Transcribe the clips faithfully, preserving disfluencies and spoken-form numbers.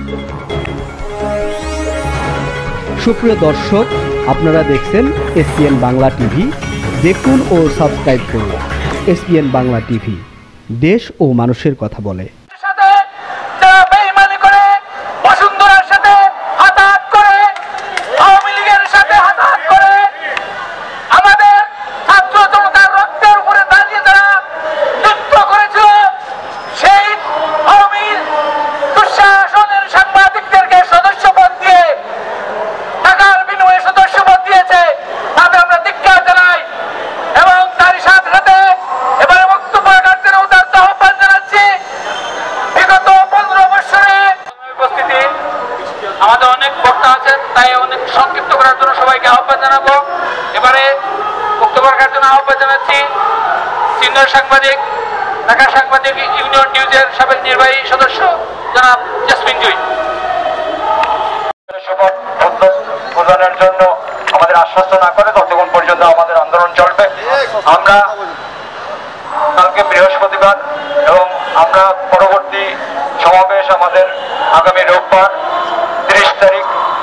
সুপ্রিয় দর্শক, আপনারা দেখছেন এসপিএন বাংলা টিভি। দেখুন ও সাবস্ক্রাইব করুন এসপিএন বাংলা টিভি, দেশ ও মানুষের কথা বলে। আমাদের অনেক বক্তা আছেন, তাই অনেক সংক্ষিপ্ত করার জন্য সবাইকে আহ্বান জানাবো। এবারে বক্তব্য রাখার জন্য আহ্বান জানাচ্ছি সিনিয়র সাংবাদিক, ঢাকা সাংবাদিক ইউনিয়ন নিউজের সাবেক নির্বাহী সদস্য জনাব জেসমিন জুই। শপথ প্রদানের জন্য আমাদের আশ্বস্ত না করে ততক্ষণ পর্যন্ত আমাদের আন্দোলন চলবে। আমরা কালকে বৃহস্পতিবার এবং আমরা পরবর্তী সমাবেশ আমাদের আগামী রোববার তিরিশ তারিখ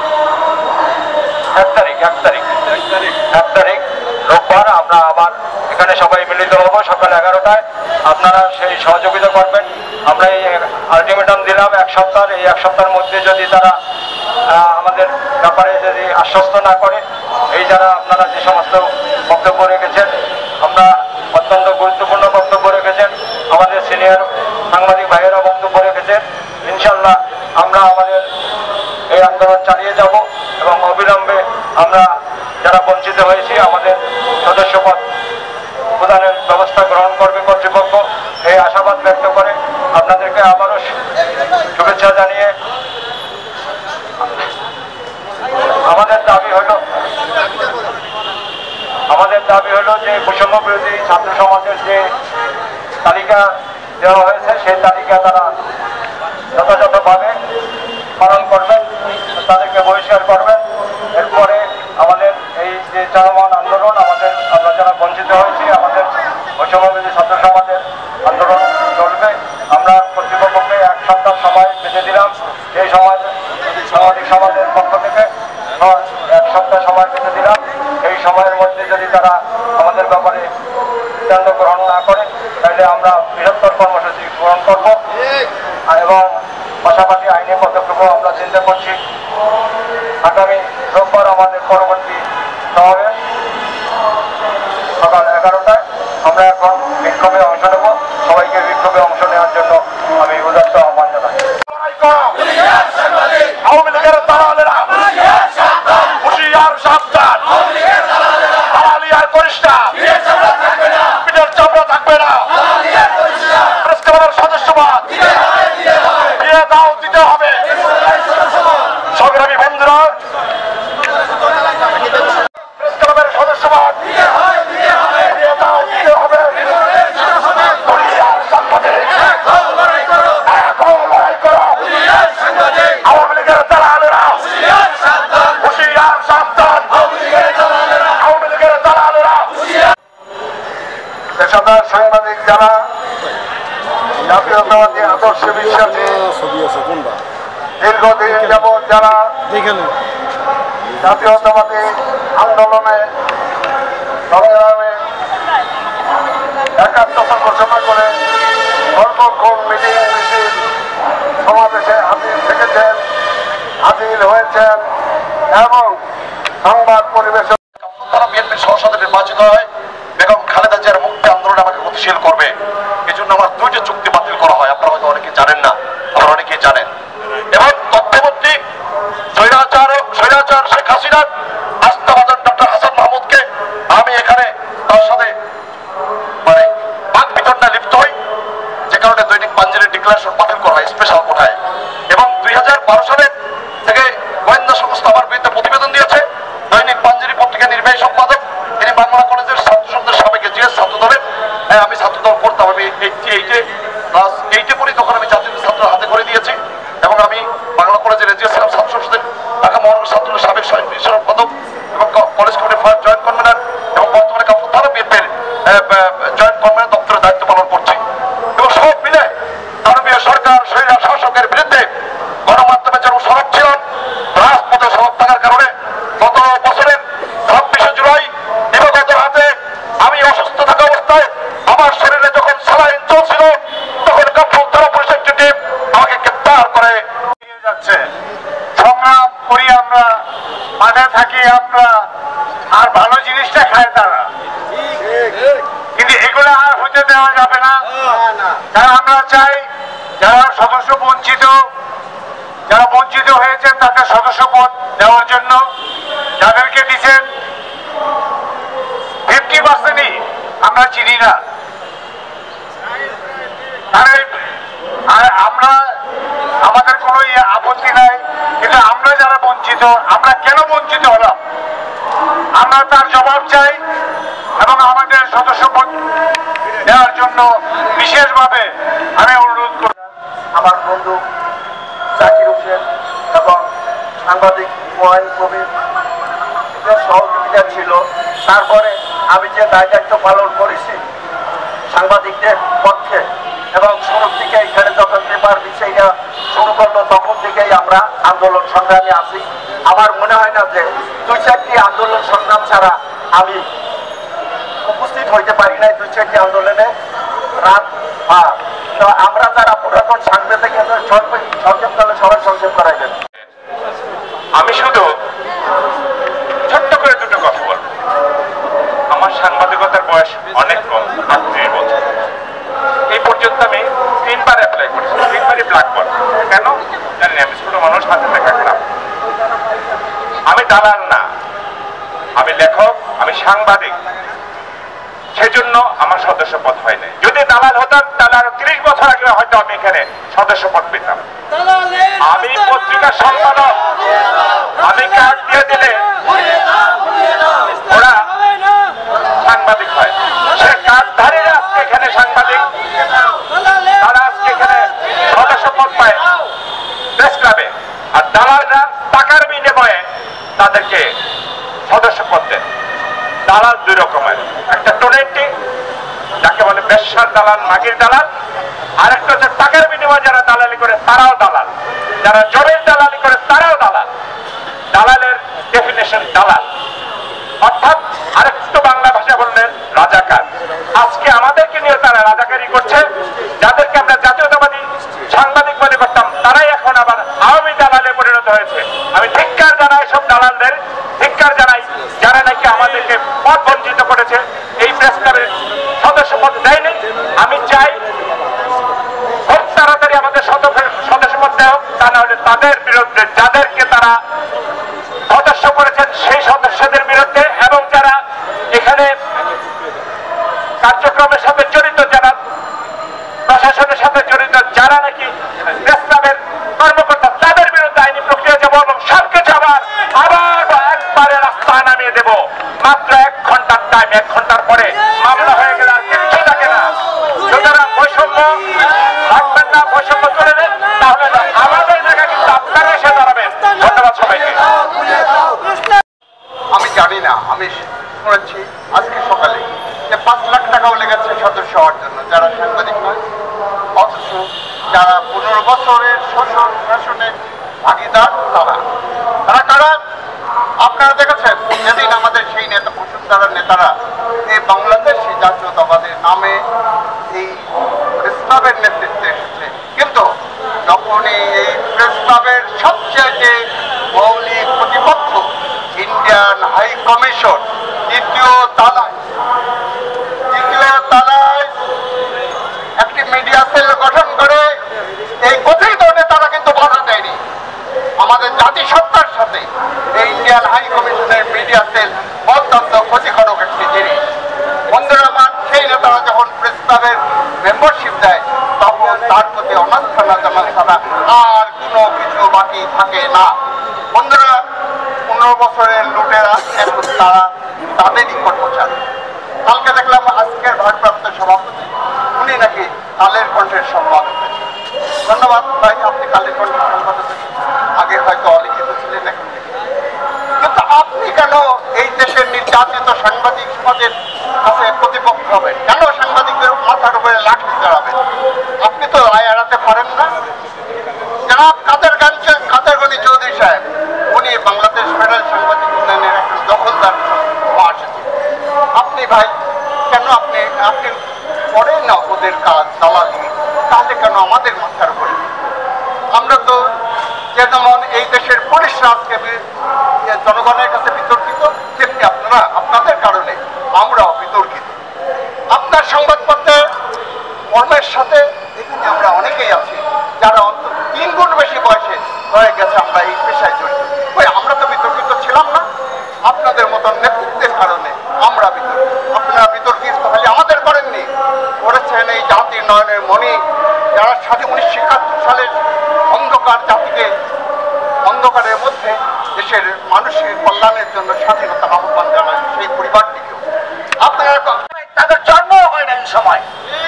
এক তারিখ এক তারিখ এক তারিখ রোববার আমরা আবার এখানে সবাই মিলিত হব সকাল এগারোটায়। আপনারা সেই সহযোগিতা করবেন। আমরা এই আলটিমেটাম দিলাম এক সপ্তাহ, এই এক সপ্তাহের মধ্যে যদি তারা আমাদের ব্যাপারে যদি আশ্বস্ত না করে, এই যারা আপনারা যে সমস্ত বক্তব্য রেখেছেন, আমরা অত্যন্ত গুরুত্বপূর্ণ বক্তব্য রেখেছেন, আমাদের সিনিয়র সাংবাদিক ভাইয়েরা বক্তব্য রেখেছেন, ইনশাল্লাহ আমরা আমাদের এই আন্দোলন চালিয়ে যাব এবং অবিলম্বে আমরা যারা বঞ্চিত হয়েছি আমাদের সদস্যপদ প্রদানের ব্যবস্থা গ্রহণ করবে কর্তৃপক্ষ, এই আশাবাদ ব্যক্ত করে আপনাদেরকে আবারও শুভেচ্ছা জানিয়ে আমাদের দাবি হলো আমাদের দাবি হলো যে বৈষম্য বিরোধী ছাত্র সমাজের যে তালিকা দেওয়া হয়েছে সেই তালিকা তারা যথাযথভাবে পালন করবেন, তাদেরকে বহিষ্কার করবেন। এরপরে আমাদের এই যে চলমান আন্দোলন, আমাদের আমরা যারা বঞ্চিত হয়েছি আমাদের বৈষম্য বিরোধী ছাত্র সমাজের আন্দোলন চলবে। আমরা কর্তৃপক্ষকে এক সপ্তাহ সময় বেঁধে দিলাম। এই সমাজ সামাজিক সমাজের পক্ষ থেকে এক সপ্তাহ সময় বেঁধে দিলাম। এই সময়ের মধ্যে যদি তারা আমাদের ব্যাপারে সিদ্ধান্ত গ্রহণ না করে তাহলে আমরা বৃহত্তর কর্মসূচি গ্রহণ করব এবং পাশাপাশি আইনি পদক্ষেপও আমরা চিন্তা করছি। আগামী রোববার আমাদের পরবর্তী সমাবেশ সকাল এগারোটায়। আমরা এখন বিক্ষোভে অংশ নেব। সবাইকে বিক্ষোভে অংশ নেওয়ার জন্য আমি উদাত্ত আহ্বান জানাই। আওয়ামী লীগের দালালেরা হুঁশিয়ার সাবধান, দালালি আর করিস না, পিঠের চামড়া থাকবে না, সদস্যবাদ দিয়ে দাও, দিতে হবে। সংগ্রামী বন্ধুরা, প্রেস ক্লাবের সদস্যবাদ দিয়ে দাও, দিতে হবে। আওয়ামী লীগের দালালেরা হুঁশিয়ার সাবধান, আওয়ামী লীগের দালালেরা। পেশাদার সাংবাদিক যারা জাতীয়তাবাদী আদর্শে বিশ্বাসী, দীর্ঘদিন যাবৎ যারা জাতীয়তাবাদী আন্দোলনে সংগ্রামে একাত্মতা ঘোষণা করে সর্বক্ষণ মিটিং মিছিল সমাবেশে হাজির থেকেছেন, হাজির হয়েছেন এবং সংবাদ পরিবেশন তারা বিএনপির সহসভাপতি নির্বাচিত হয় বেগম খালেদা জিয়ার মুক্তি আন্দোলন আমাকে গতিশীল করবে। এই জন্য আমার দুইটা চুক্তি বাতিল করা হয়। আপনারা হয়তো অনেকে জানেন না, আবার অনেকেই জানেন। এবং তথ্যমন্ত্রী স্বৈরাচার স্বৈরাচার শেখ হাসিনার আস্থাভাজন ডক্টর হাসান মাহমুদকে আমি এখানে তার সাথে মানে বাক বিতরণে লিপ্ত হই, যে কারণে দৈনিক পাঞ্জেরির ডিক্লারেশন বাতিল করা হয় স্পেশাল কোটায়। এবং দুই হাজার বারো সালের থেকে গোয়েন্দা সংস্থা আমার বিরুদ্ধে প্রতিবেদন দিয়েছে। দৈনিক পাঞ্জেরি পত্রিকা নির্বাহী সম্পাদক, তিনি বাংলা কলেজের ছাত্র সংসদের সাবেক জিএস ছাত্র দলের, আমি ছাত্র দল করতাম, আমি এইটটি এইটে ক্লাস এইটে পড়ি, তখন আমি জাতীয় ছাত্র হাতে করে দিয়েছি এবং আমি বাংলা কলেজের এজিএস ছিলাম ছাত্র সংসদের, ঢাকা মহানগর ছাত্র সাবেক সম্পাদক এবং কলেজ কমিটির ফার্স্ট জয়েন্ট কনভেনার এবং বর্তমানে কাপুর থানা বিএনপির জয়েন্ট কনভেনার দপ্তরে দায়িত্ব পালন করছি। এবং সব মিলে মাননীয় সরকার স্বৈরাচার শাসকের বিরুদ্ধে গণমাধ্যমে মাঠে থাকি আমরা, আর ভালো জিনিসটা খায় তারা, কিন্তু এগুলো আর হতে দেওয়া যাবে না। কারণ আমরা চাই যারা সদস্য বঞ্চিত, যারা বঞ্চিত হয়েছে তাদের সদস্য পদ দেওয়ার জন্য, যাদেরকে দিচ্ছেন ফিফটি পার্সেন্টই আমরা চিনি না। আর আমরা আমাদের কোনো আপত্তি নাই, কিন্তু আমরা যারা বঞ্চিত, আমরা কেন বঞ্চিত হলাম আমরা তার জবাব চাই এবং আমাদের সদস্য পদ দেওয়ার জন্য বিশেষভাবে আমি অনুরোধ করি। আমার বন্ধু জাকির হোসেন এবং সাংবাদিক মোয়াইন কবির সহযোগিতা ছিল। তারপরে আমি যে দায় দায়িত্ব পালন করেছি সাংবাদিকদের পক্ষে, এবং শুরু থেকে এখানে যখন পেপার বিষয়টা শুরু করলো তখন থেকেই আমরা আন্দোলন সংগ্রামে আছি। আমার মনে হয় না যে দুই চারটি আন্দোলন সংগ্রাম ছাড়া আমি উপস্থিত হইতে পারি নাই দুই চারটি আন্দোলনে রাত বা। তো আমরা যারা পুরাতন সাংবাদিক সংক্ষেপ করলে সবাই সংক্ষেপ করাইবেন। আমি শুধু ছোট্ট করে দুটো কথা বলবো। আমার সাংবাদিকতার বয়স অনেক কম, আটত্রিশ বছর। এই পর্যন্ত আমি তিনবার অ্যাপ্লাই করেছি, তিনবারই ব্ল্যাক বল। কেন জানি না, আমি ছোট মানুষ, হাতে লেখা খারাপ। আমি দালাল না, আমি লেখক, আমি সাংবাদিক, সেজন্য আমার সদস্য পদ হয় নাই। যদি দালাল হতাম তাহলে আরো ত্রিশ বছর আগে হয়তো আমি এখানে সদস্য পদ পেতাম। আমি পত্রিকার সম্পাদক, আমি কার্ড দিয়ে দিলে ওরা সাংবাদিক হয়। সে কার্ডধারীরা আজকে এখানে সাংবাদিক, তারা আজকে এখানে সদস্য পদ পায় প্রেস ক্লাবে, আর দালালরা টাকার বিনিময়ে তাদেরকে সদস্য পদ দেন। দালাল দুই রকমের, একটা টোয়েন্টি যাকে বলে বেশ্যার দালাল, মাগির দালাল, আর একটা হচ্ছে টাকার বিনিময়ে যারা দালালি করে তারাও দালাল, যারা জমির দালালি করে তারাও দালাল। দালালের ডেফিনেশন দালাল, অর্থাৎ আরেকটু বাংলা ভাষা বললেন রাজাকার। আজকে আমাদেরকে নিয়ে তারা রাজাকারি করছে। যাদেরকে আমরা জাতীয়তাবাদী সাংবাদিক মনে করতাম তারাই এখন আবার আওয়ামী দালালে পরিণত হয়েছে। আমি ধিক্কার জানাই সব দালালদের, ধিক্কার জানাই যারা নাকি আমাদেরকে পদ বঞ্চিত করেছে, এই প্রেস ক্লাবের সদস্য পদ দেয়নি। আমি চাই খুব তাড়াতাড়ি আমাদের সদস্য পদ দেওয়া হোক, তা না হলে তাদের বিরুদ্ধে, যাদেরকে তারা সদস্য করেছেন সেই সদস্যদের বিরুদ্ধে, এবং যারা এখানে কার্যক্রমের সাথে জড়িত, যারা প্রশাসনের সাথে জড়িত, যারা নাকি প্রেস ক্লাবের কর্মকর্তা, তাদের বিরুদ্ধে আইনি প্রক্রিয়া যাব এবং সবকিছু আবার আবার একবারে রাস্তায় নামিয়ে দেব। মাত্র এক ঘন্টার টাইম, এক ঘন্টার পরে মামলা হয়ে গেলে আর কিচ্ছু থাকে না। সুতরাং বৈষম্য রাখবেন না, বৈষম্য তুলে নেন, তাহলে আমাদের জায়গা কিন্তু আপনারা এসে দাঁড়াবেন। ধন্যবাদ সবাইকে। আমি জানি না, আমি শুনেছি আজকে সকালে যে পাঁচ লাখ টাকাও লেগেছে সদস্য হওয়ার জন্য যারা সাংবাদিক নয়, অথচ যারা পনেরো বছরের শোষণ শাসনের ভাগিদার তারা তারা কারা আপনারা দেখেছেন। যেদিন আমাদের সেই নেতা বসুন্ধরার নেতারা এই বাংলাদেশি জাতীয়তাবাদের নামে এই প্রেস ক্লাবের নেতৃত্বে এসেছে, কিন্তু যখনই এই প্রেস ক্লাবের সবচেয়ে মৌলিক প্রতিপক্ষ ইন্ডিয়ান হাই কমিশন দ্বিতীয় তালায় দ্বিতীয় তালায় একটি মিডিয়া সেল গঠন করে এই কথিত নেতারা কিন্তু বাধা দেয়নি। আমাদের জাতিসত্তার সাথে এই ইন্ডিয়ান হাই কমিশনের মিডিয়া সেল অত্যন্ত ক্ষতিকারক একটি জিনিস। বন্ধুরা আমার, সেই নেতারা যখন প্রেস ক্লাবের মেম্বারশিপ দেয় তখন তার প্রতি অনাস্থানা জানান ছাড়া আর কোনো কিছু বাকি থাকে না। বন্ধুরা, পনেরো বছরের লুটেরা এখন তারা তাদেরই কর্মচারী। কালকে দেখলাম আজকের ভারপ্রাপ্ত সভাপতি উনি নাকি কালের কণ্ঠের সম্পাদক হয়েছে। ধন্যবাদ ভাই, আপনি কালের কণ্ঠের সম্পাদক, আগে হয়তো অলিখিত ছিলেন, এখন কিন্তু আপনি কেন এই দেশের নির্যাতিত সাংবাদিক সমাজের কাছে প্রতিপক্ষ হবেন? কেন সাংবাদিকদের মাথার উপরে লাঠি চালাবেন? আপনি তো রায় এড়াতে পারেন না। জনাব কাদের গাঞ্চে কাদের গনি চৌধুরী সাহেব, উনি বাংলাদেশ ফেডারেল সাংবাদিক ইউনিয়নের একজন দখলদার মহাসচিব। আপনি ভাই কেন আপনি আপনি করেন না ওদের কাজ দালালি, তাহলে কেন আমাদের মাথার উপরে? আমরা তো যেমন এই দেশের পুলিশ রাজকে জনগণের কাছে বিতর্কিত, তেমনি আপনারা আপনাদের কারণে আমরাও বিতর্কিত। আপনার সংবাদপত্রে কর্মের সাথে এখানে আমরা অনেকেই আছি যারা অন্তত তিন গুণ বেশি বয়সে হয়ে গেছে আমরা এই পেশায় জড়িত। ওই আমরা তো বিতর্কিত ছিলাম না, আপনাদের মতন নেতৃত্বের কারণে আমরা বিতর্কিত। আপনারা বিতর্কিত তাহলে আমাদের করেননি, করেছেন এই জাতির নয়নের মণি, যারা সাথে উনিশশো একাত্তর সালের অন্ধকার জাতিকে অন্ধকারের মধ্যে দেশের মানুষের কল্যাণের জন্য স্বাধীনতা আহ্বান জানায় সেই পরিবারটিকেও। আপনারা তাদের জন্ম হয় না এই সময়।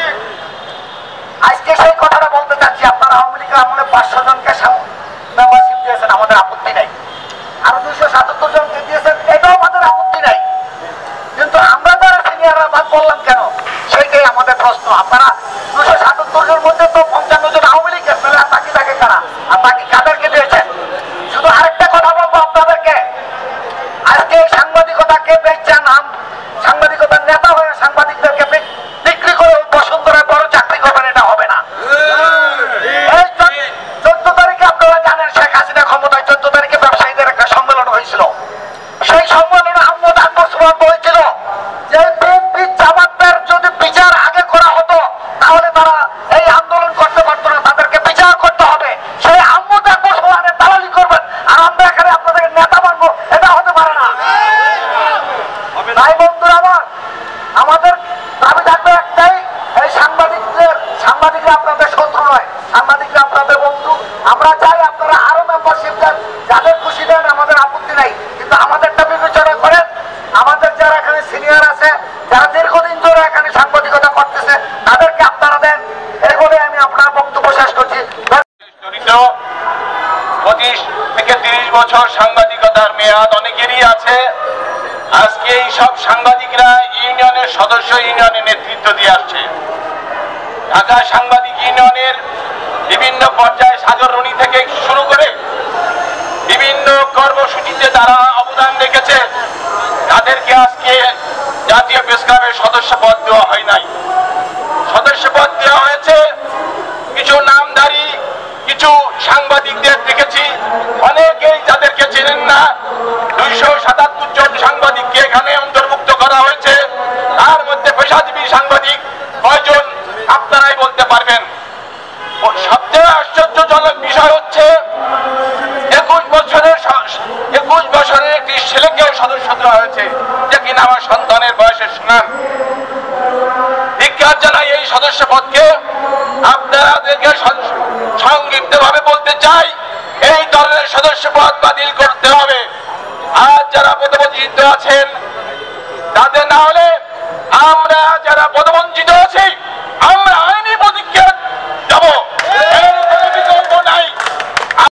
আজকে সেই কথাটা বলতে চাচ্ছি, আপনারা আওয়ামী লীগের আমলে পাঁচশো জনকে মেম্বারশিপ দিয়েছেন, আমাদের আপত্তি নাই। আরো দুইশো সাতাত্তর জনকে দিয়েছেন, এটাও আমাদের আপত্তি নাই। কিন্তু আমরা যারা সিনিয়ররা বাদ বললাম কেন, সেইটাই আমাদের প্রশ্ন। আপনারা দুশো সাতাত্তর জনের মধ্যে তো পঞ্চান্ন জন আওয়ামী লীগের, তাহলে আর বাকি থাকে কারা? আর বাকি কাদেরকে দিয়েছেন? শুধু আরেকটা কথা বলবো আপনাদেরকে, আজকে এই সাংবাদিকতাকে বেচা নাম সাংবাদিকতার নেতা হয়ে সাংবাদিকদেরকে বিক্রি করে বসুন্ধরায় বড় চাকরি করবেন, এটা হবে না। এই চোদ্দ তারিখে আপনারা জানেন শেখ হাসিনা ক্ষমতায় চোদ্দ তারিখে ব্যবসায়ীদের একটা সম্মেলন হয়েছিল। সেই সম্মেলনে আহমদ আকবর সুবহান বলেছিল যে বিএনপি জামাতের যদি বিচার আগে করা হতো তাহলে তারা এই আন্দোলন করতে পারতো না, তাদেরকে বিচার করতে হবে। সেই আহমদ আকবর সুবহানের দালালি করবেন আর আমরা এখানে আপনাদের নেতা মানবো, এটা হতে পারে না। তাই বন্ধুরা আমার, আমাদের দাবি থাকবে একটাই, এই সাংবাদিকদের সাংবাদিকরা আপনাদের শত্রু নয়, সাংবাদিকরা আপনাদের বন্ধু। আমরা চাই আপনারা আরো মেম্বারশিপ দেন, যাদের খুশি দেন, আমাদের আপত্তি নাই। কিন্তু আমাদেরটা বিবেচনা করেন, আমাদের যারা এখানে সিনিয়র আছে, যারা দীর্ঘদিন ধরে এখানে সাংবাদিকতা করতেছে, তাদেরকে আপনারা দেন। এই বলে আমি আপনার বক্তব্য শেষ করছি। পঁচিশ থেকে তিরিশ বছর সাংবাদিকতার মেয়াদ অনেকেরই আছে। আজকে এই সব সাংবাদিকরা ইউনিয়নের সদস্য, ইউনিয়নের নেতৃত্ব দিয়ে আসছে। ঢাকা সাংবাদিক ইউনিয়নের বিভিন্ন পর্যায়ে সাগররণী থেকে শুরু করে বিভিন্ন কর্মসূচিতে তারা অবদান রেখেছে, তাদেরকে আজকে জাতীয় প্রেস ক্লাবের সদস্য পদ দেওয়া হয় নাই। সদস্য পদ দেওয়া হয়েছে কিছু নামধারী কিছু সাংবাদিকদের দেখেছি, অনেকেই যাদেরকে চেনেন না। দুইশো সাতাত্তর জন সাংবাদিককে এখানে অন্তর্ভুক্ত করা হয়েছে। তার মধ্যে পেশাজীবী সাংবাদিক কয়জন আপনারাই বলতে পারবেন। সবচেয়ে আশ্চর্যজনক বিষয় হচ্ছে একুশ বছরের একুশ বছরের একটি ছেলেকেও সদস্য দেওয়া হয়েছে, যে কিনা আমার সন্তানের বয়সের সমান। ধিক্কার জানাই এই সদস্য পদকে। আপনাদেরকে সংক্ষিপ্ত ভাবে বলতে চাই, এই দলের সদস্য পদ বাতিল করতে হবে। আজ যারা প্রতিনিধিত্ব আছেন